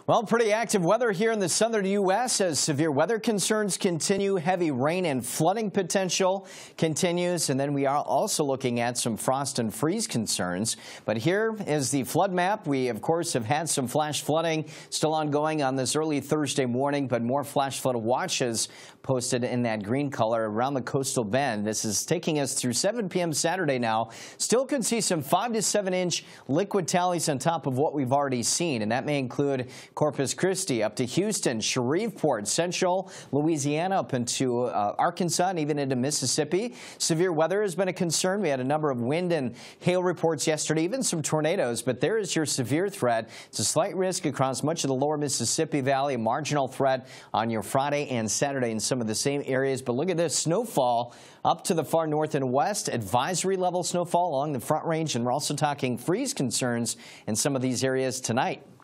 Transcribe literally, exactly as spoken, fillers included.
Well, pretty active weather here in the southern U S as severe weather concerns continue. Heavy rain and flooding potential continues. And then we are also looking at some frost and freeze concerns. But here is the flood map. We, of course, have had some flash flooding still ongoing on this early Thursday morning, but more flash flood watches posted in that green color around the coastal bend. This is taking us through seven p m Saturday now. Still could see some five to seven inch liquid tallies on top of what we've already seen, and that may include Corpus Christi up to Houston, Shreveport, Central Louisiana up into uh, Arkansas and even into Mississippi. Severe weather has been a concern. We had a number of wind and hail reports yesterday, even some tornadoes, but there is your severe threat. It's a slight risk across much of the lower Mississippi Valley, a marginal threat on your Friday and Saturday in some of the same areas. But look at this snowfall up to the far north and west, advisory level snowfall along the Front Range, and we're also talking freeze concerns in some of these areas tonight.